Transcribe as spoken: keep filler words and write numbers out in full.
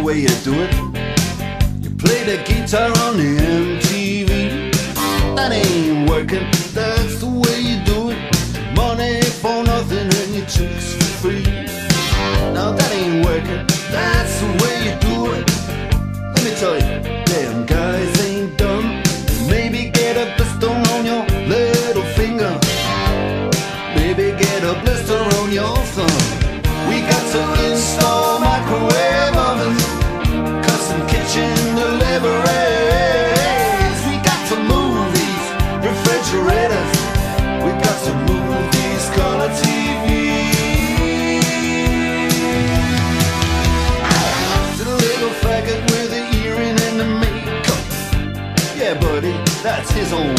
way you do it. You play the guitar on the M T V. That ain't working, that's the way you do it. Money for nothing and your chicks for free. Now that ain't working, that's the way you do it. Let me tell you, damn guys ain't dumb. Maybe get a blister on your little finger. Maybe get a blister on your thumb. We got to install microwave ovens, custom kitchen deliveries. We got to move these refrigerators. We got to move these color T Vs. To the little faggot with the earring and the makeup. Yeah, buddy, that's his own